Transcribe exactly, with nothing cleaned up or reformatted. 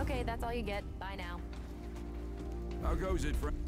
Okay, that's all you get. Bye now. How goes it, friend?